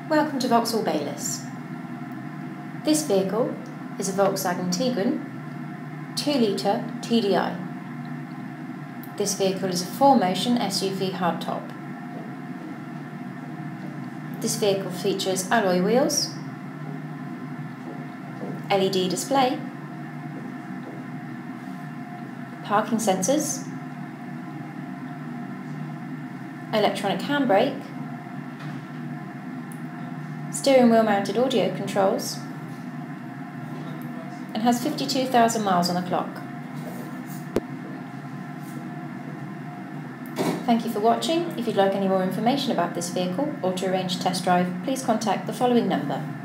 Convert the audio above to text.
Welcome to Vauxhall Baylis. This vehicle is a Volkswagen Tiguan 2-litre TDI. This vehicle is a 4-motion SUV hardtop. This vehicle features alloy wheels, LED display, parking sensors, electronic handbrake, steering wheel mounted audio controls, and has 52,000 miles on the clock. Thank you for watching. If you'd like any more information about this vehicle or to arrange a test drive, please contact the following number.